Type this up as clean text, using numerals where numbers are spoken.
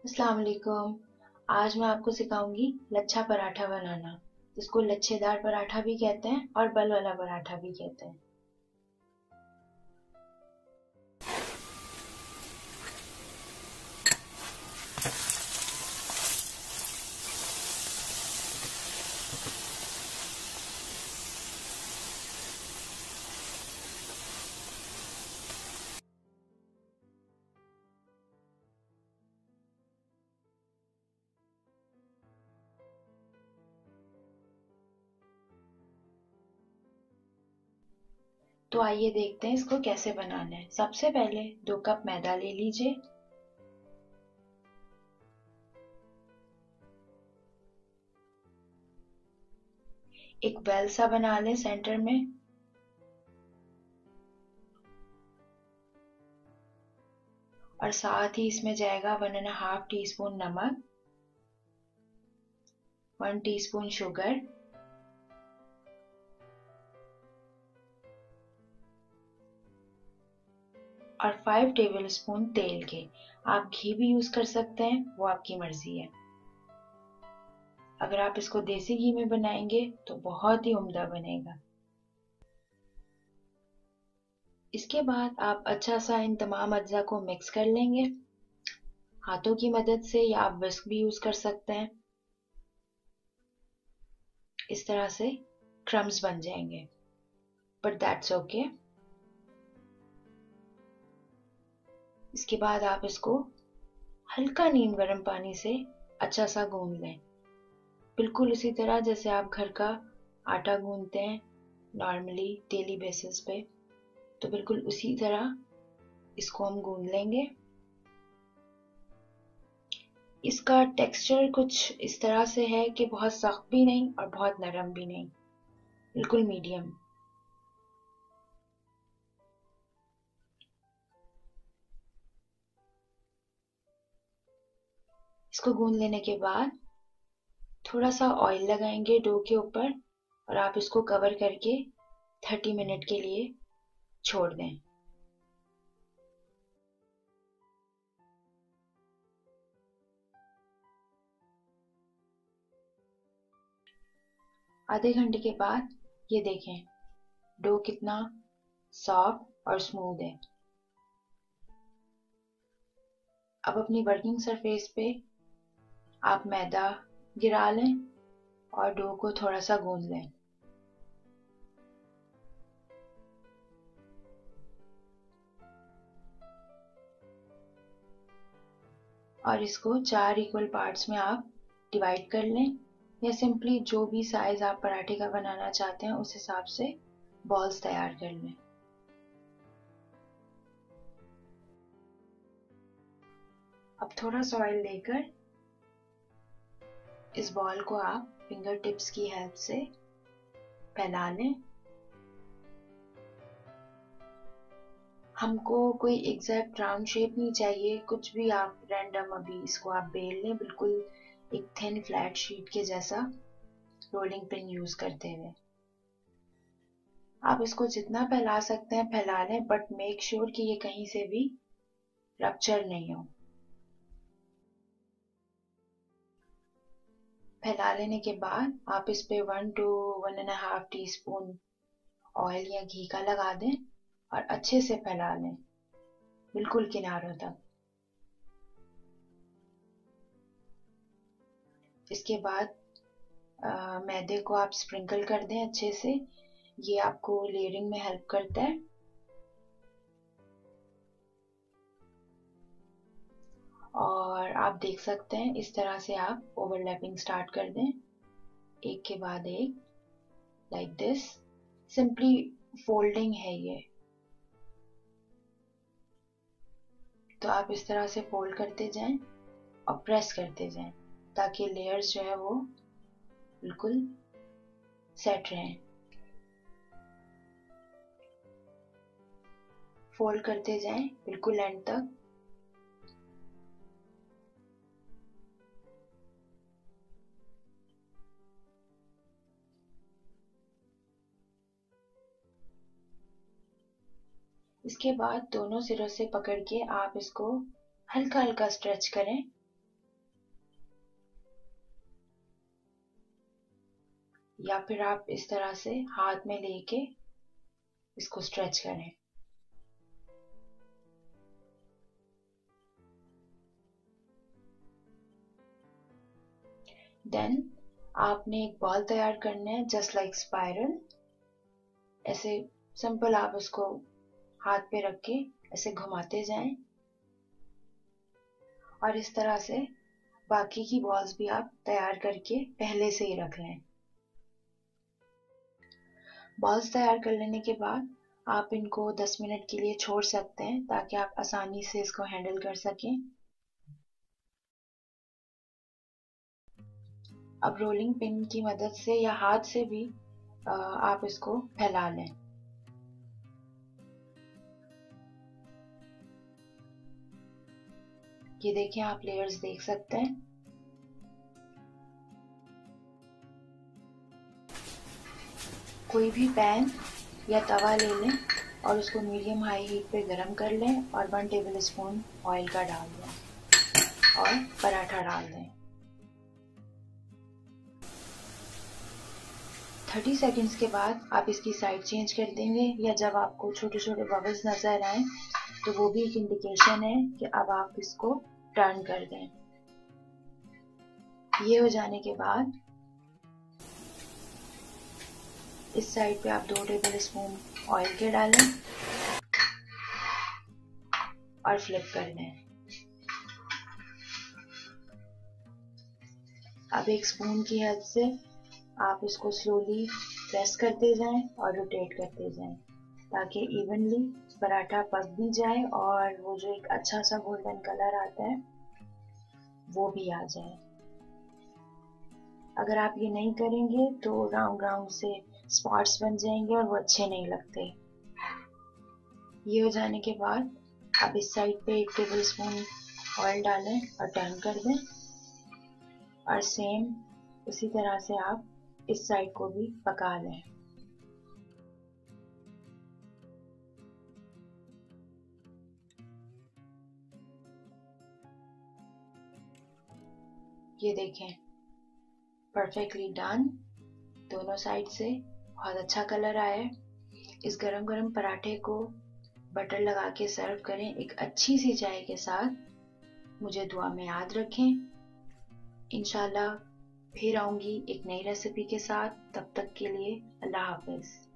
अस्सलाम वालेकुम। आज मैं आपको सिखाऊंगी लच्छा पराठा बनाना, जिसको लच्छेदार पराठा भी कहते हैं और बल वाला पराठा भी कहते हैं। तो आइए देखते हैं इसको कैसे बनाना है। सबसे पहले 2 कप मैदा ले लीजिए। एक बेल सा बना लें सेंटर में। और साथ ही इसमें जाएगा 1.5 टीस्पून नमक, 1 टीस्पून शुगर और 5 टेबलस्पून तेल के। आप घी भी यूज कर सकते हैं, वो आपकी मर्जी है। अगर आप इसको देसी घी में बनाएंगे तो बहुत ही उम्दा बनेगा। इसके बाद आप अच्छा सा इन तमाम अज्जा को मिक्स कर लेंगे हाथों की मदद से, या आप विस्क भी यूज कर सकते हैं। इस तरह से क्रम्स बन जाएंगे, बट दैट्स ओके। इसके बाद आप इसको हल्का नीम गर्म पानी से अच्छा सा गूंद लें, बिल्कुल उसी तरह जैसे आप घर का आटा गूंदते हैं नॉर्मली डेली बेसिस पे। तो बिल्कुल उसी तरह इसको हम गूंद लेंगे। इसका टेक्सचर कुछ इस तरह से है कि बहुत सख्त भी नहीं और बहुत नरम भी नहीं, बिल्कुल मीडियम। इसको गूंद लेने के बाद थोड़ा सा ऑयल लगाएंगे डो के ऊपर और आप इसको कवर करके 30 मिनट के लिए छोड़ दें। आधे घंटे के बाद ये देखें डो कितना सॉफ्ट और स्मूथ है। अब अपनी वर्किंग सरफेस पे आप मैदा गिरा लें और डो को थोड़ा सा गूंद लें। और इसको 4 इक्वल पार्ट्स में आप डिवाइड कर लें, या सिंपली जो भी साइज आप पराठे का बनाना चाहते हैं उस हिसाब से बॉल्स तैयार कर लें। अब थोड़ा सा ऑयल लेकर इस बॉल को आप फिंगर टिप्स की हेल्प से फैला लें। हमको कोई एग्जैक्ट राउंड शेप नहीं चाहिए, कुछ भी आप रैंडम अभी इसको आप बेल लें, बिल्कुल एक थिन फ्लैट शीट के जैसा रोलिंग पिन यूज करते हुए। आप इसको जितना फैला सकते हैं फैला लें, बट मेक श्योर कि ये कहीं से भी रप्चर नहीं हो। फैला लेने के बाद आप इस पे 1 to 1.5 टीस्पून ऑयल या घी का लगा दें और अच्छे से फैला लें बिल्कुल किनारों तक। इसके बाद मैदे को आप स्प्रिंकल कर दें अच्छे से, ये आपको लेयरिंग में हेल्प करता है। और आप देख सकते हैं इस तरह से आप ओवरलैपिंग स्टार्ट कर दें, एक के बाद एक, लाइक दिस। सिंपली फोल्डिंग है ये, तो आप इस तरह से फोल्ड करते जाएं और प्रेस करते जाएं ताकि लेयर्स जो है वो बिल्कुल सेट रहें। फोल्ड करते जाएं बिल्कुल एंड तक। इसके बाद दोनों सिरों से पकड़ के आप इसको हल्का हल्का स्ट्रेच करें या फिर आप इस तरह से हाथ में लेके इसको स्ट्रेच करें। देन आपने एक बॉल तैयार करना है जस्ट लाइक स्पाइरल। ऐसे सिंपल आप उसको हाथ पे रख के ऐसे घुमाते जाएं और इस तरह से बाकी की बॉल्स भी आप तैयार करके पहले से ही रख लें। बॉल्स तैयार कर लेने के बाद आप इनको 10 मिनट के लिए छोड़ सकते हैं ताकि आप आसानी से इसको हैंडल कर सकें। अब रोलिंग पिन की मदद से या हाथ से भी आप इसको फैला लें। ये देखें, आप लेयर्स देख सकते हैं। कोई भी पैन या तवा ले लें और उसको मीडियम हाई हीट पे गरम कर लें और 1 टेबल स्पून ऑयल का डाल दें और पराठा डाल दें। 30 सेकंड्स के बाद आप इसकी साइड चेंज कर देंगे या जब आपको छोटे छोटे बबल्स नजर आए तो वो भी एक इंडिकेशन है कि अब आप इसको टर्न कर दें। ये हो जाने के बाद इस साइड पे आप 2 टेबल स्पून ऑयल के डालें और फ्लिप कर दें। अब एक स्पून की हेल्प से आप इसको स्लोली प्रेस करते जाएं और रोटेट करते जाएं ताकि इवनली पराठा पक भी जाए और वो जो एक अच्छा सा गोल्डन कलर आता है वो भी आ जाए। अगर आप ये नहीं करेंगे तो राउंड राउंड से स्पॉट्स बन जाएंगे और वो अच्छे नहीं लगते। ये हो जाने के बाद आप इस साइड पे 1 टेबल स्पून ऑयल डालें और टर्न कर दें और सेम उसी तरह से आप इस साइड को भी पका लें। ये देखें, परफेक्टली डन। दोनों साइड से बहुत अच्छा कलर आया है। इस गरम गरम पराठे को बटर लगा के सर्व करें एक अच्छी सी चाय के साथ। मुझे दुआ में याद रखें। इंशाल्लाह फिर आऊंगी एक नई रेसिपी के साथ। तब तक के लिए अल्लाह हाफिज।